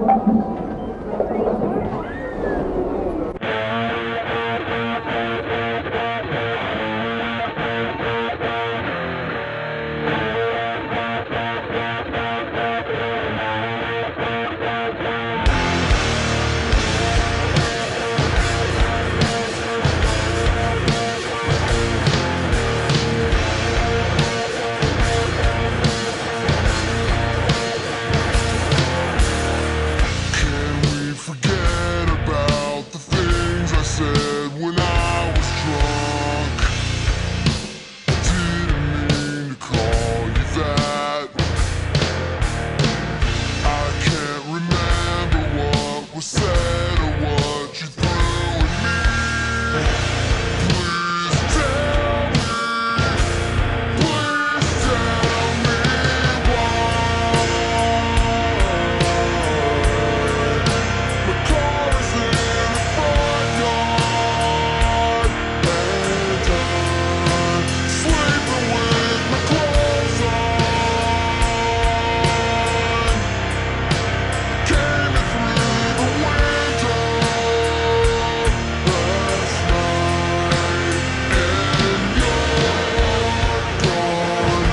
When I was drunk, didn't mean to call you that. I can't remember what was said or what you threw at me. Please tell me why. My car is in the front yard, sleeping with my clothes on, came in through the window last night, and you're gone,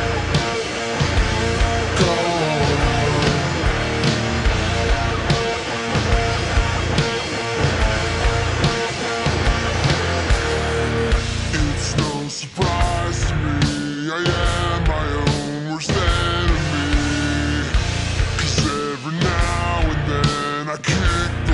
It's no surprise to me, I am my own worst enemy. 'Cause every now and then I kick